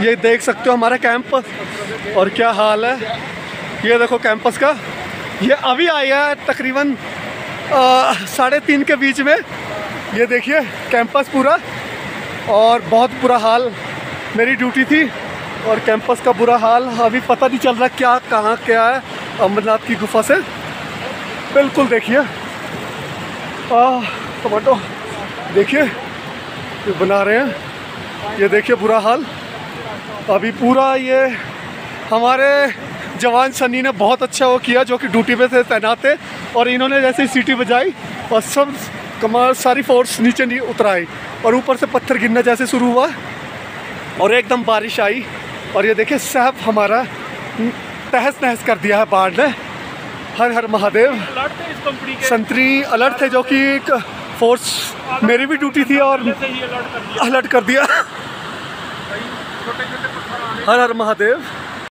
ये देख सकते हो हमारा कैंपस और क्या हाल है। ये देखो कैंपस का, ये अभी आया है तकरीबन 3:30 के बीच में। ये देखिए कैंपस पूरा, और बहुत बुरा हाल। मेरी ड्यूटी थी और कैंपस का बुरा हाल। अभी पता नहीं चल रहा क्या कहाँ क्या है अमरनाथ की गुफा से। बिल्कुल देखिए टमाटो देखिए ये बना रहे हैं। ये देखिए बुरा हाल। अभी पूरा ये हमारे जवान सनी ने बहुत अच्छा वो किया, जो कि ड्यूटी पे थे, तैनात थे, और इन्होंने जैसे ही सीटी बजाई और सब कमाल सारी फोर्स नीचे नहीं उतर आई, और ऊपर से पत्थर गिरना जैसे शुरू हुआ और एकदम बारिश आई। और ये देखिए साहब हमारा तहस नहस कर दिया है बाढ़ ने। हर हर महादेव। संतरी अलर्ट थे, जो कि एक फोर्स मेरी भी ड्यूटी थी और अलर्ट कर दिया। हर हर महादेव।